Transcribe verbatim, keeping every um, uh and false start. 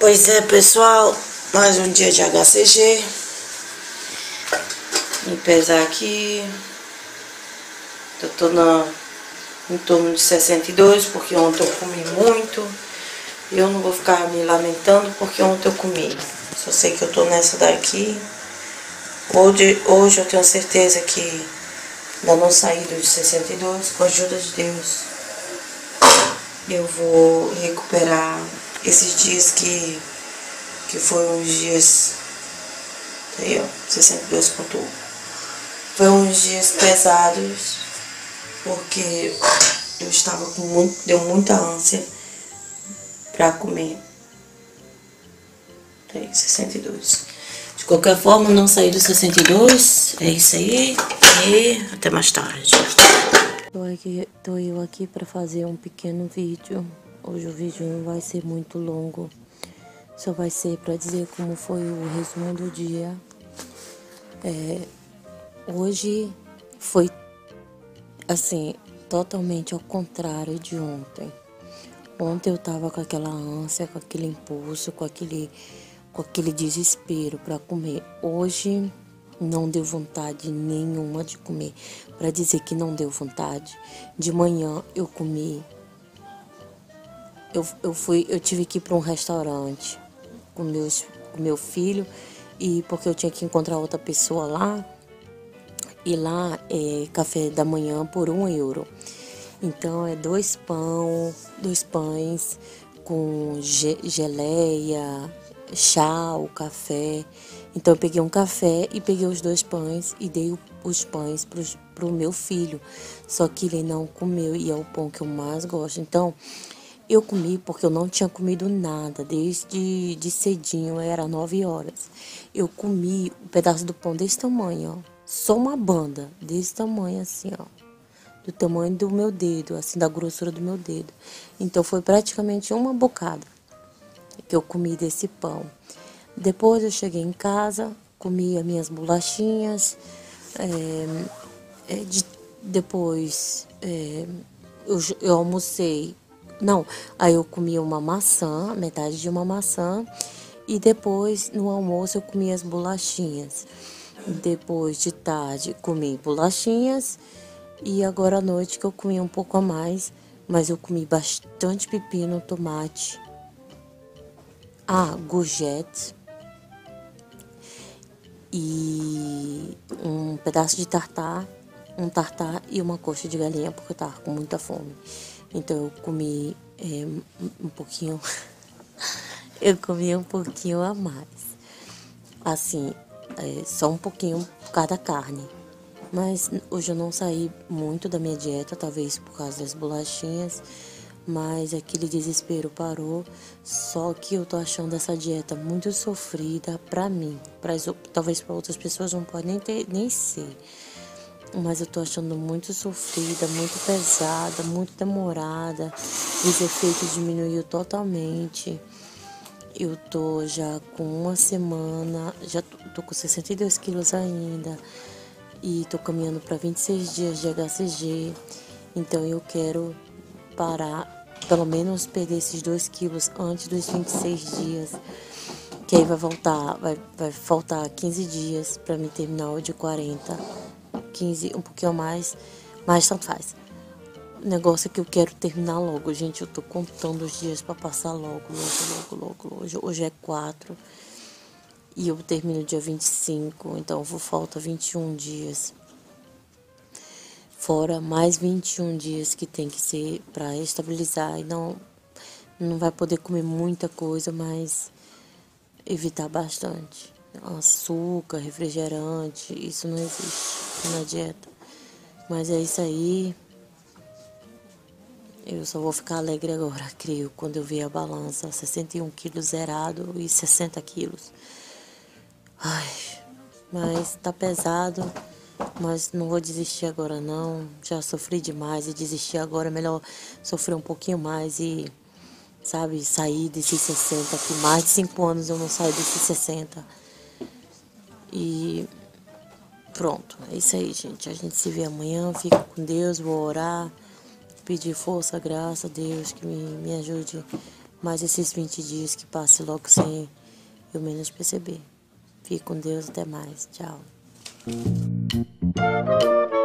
Pois é, pessoal, mais um dia de H C G. Vou pesar aqui. Eu tô na, em torno de sessenta e dois, porque ontem eu comi muito. E eu não vou ficar me lamentando porque ontem eu comi. Só sei que eu tô nessa daqui. Hoje, hoje eu tenho certeza que ainda não saí dos sessenta e dois, com a ajuda de Deus. Eu vou recuperar esses dias que, que foram uns dias, aí ó, sessenta e dois ponto um. Foram uns dias pesados, porque eu estava com muito, deu muita ânsia pra comer. Aí, sessenta e dois. De qualquer forma, não saí dos sessenta e dois. É isso aí. E até mais tarde. Tô, aqui, tô eu aqui para fazer um pequeno vídeo. Hoje o vídeo não vai ser muito longo. Só vai ser para dizer como foi o resumo do dia. É, hoje foi, assim, totalmente ao contrário de ontem. Ontem eu tava com aquela ânsia, com aquele impulso, com aquele, com aquele desespero para comer. Hoje não deu vontade nenhuma de comer. Para dizer que não deu vontade, de manhã eu comi. Eu, eu, fui, eu tive que ir para um restaurante com, meus, com meu filho, e porque eu tinha que encontrar outra pessoa lá. E lá é café da manhã por um euro. Então é dois pão, dois pães com ge geleia, chá, o café. Então eu peguei um café e peguei os dois pães e dei os pães pros, pro meu filho. Só que ele não comeu e é o pão que eu mais gosto. Então eu comi porque eu não tinha comido nada desde de cedinho, era nove horas. Eu comi um pedaço do pão desse tamanho, ó. Só uma banda desse tamanho assim, ó. Do tamanho do meu dedo, assim, da grossura do meu dedo. Então foi praticamente uma bocada que eu comi desse pão. Depois eu cheguei em casa, comi as minhas bolachinhas. É, é, de, depois é, eu, eu almocei. Não, aí eu comi uma maçã, metade de uma maçã. E depois, no almoço, eu comi as bolachinhas. Depois de tarde, comi bolachinhas. E agora à noite que eu comi um pouco a mais. Mas eu comi bastante pepino, tomate. Ah, courgette. E um pedaço de tartar. Um tartar e uma coxa de galinha, porque eu tava com muita fome. Então eu comi é, um pouquinho... eu comi um pouquinho a mais. Assim, é, só um pouquinho por cada carne. Mas hoje eu não saí muito da minha dieta, talvez por causa das bolachinhas. Mas aquele desespero parou. Só que eu tô achando essa dieta muito sofrida pra mim. Pra, talvez para outras pessoas não pode nem, ter, nem ser. Mas eu tô achando muito sofrida, muito pesada, muito demorada. Os efeitos diminuiu totalmente. Eu tô já com uma semana, já tô, tô com sessenta e dois quilos ainda. E tô caminhando para vinte e seis dias de H C G. Então eu quero parar, pelo menos perder esses dois quilos antes dos vinte e seis dias. Que aí vai voltar, vai, vai faltar quinze dias para me terminar o de quarenta. quinze, um pouquinho a mais, mas tanto faz. O negócio é que eu quero terminar logo, gente. Eu tô contando os dias para passar logo, logo, logo, logo. Hoje, hoje é quatro. E eu termino dia vinte e cinco, então vou falta vinte e um dias. Fora mais vinte e um dias que tem que ser para estabilizar. E não, não vai poder comer muita coisa, mas evitar bastante. Açúcar, refrigerante, isso não existe na dieta. Mas é isso aí. Eu só vou ficar alegre agora, creio, quando eu ver a balança. sessenta e um quilos zerado e sessenta quilos. Ai, mas tá pesado, mas não vou desistir agora não. Já sofri demais e desistir agora, é melhor sofrer um pouquinho mais e, sabe, sair desses sessenta, que mais de cinco anos eu não saio desses sessenta. E pronto, é isso aí, gente. A gente se vê amanhã, fica com Deus, vou orar, pedir força, graça a Deus, que me, me ajude Mas esses vinte dias que passem logo sem eu menos perceber. Fique com Deus, até mais. Tchau.